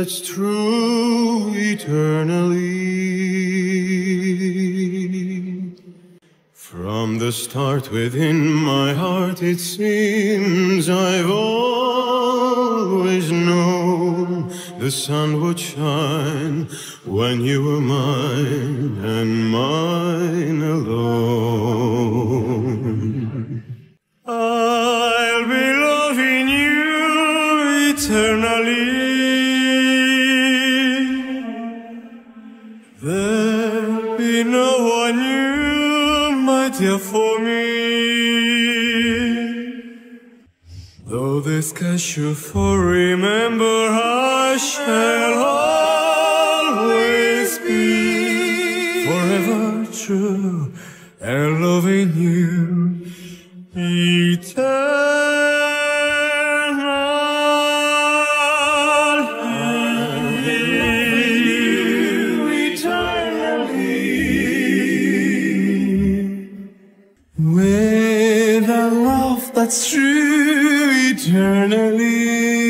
that's true eternally. From the start within my heart it seems I've always known the sun would shine when you were mine and mine alone. I'll be loving you eternally. There'll be no one new, my dear, for me. Though the sky should fall, remember I shall always be forever true and loving you eternally. With a love that's true eternally.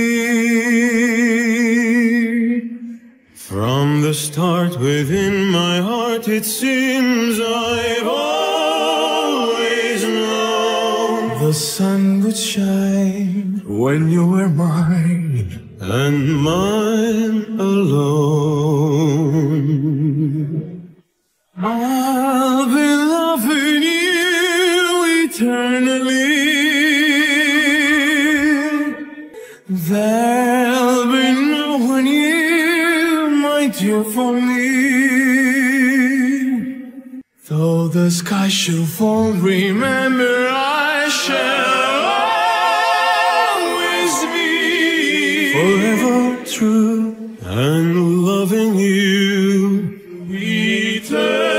From the start within my heart it seems I've always known the sun would shine when you were mine and mine alone. I'll be loving you eternally. There'll be no one here, my dear, for me. Though the sky shall fall, remember I shall always be forever true and loving you eternally.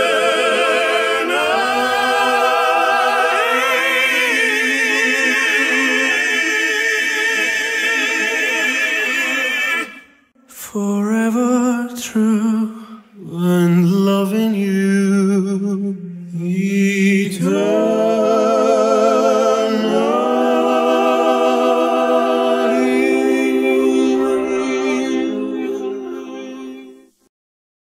Forever true and loving you eternally.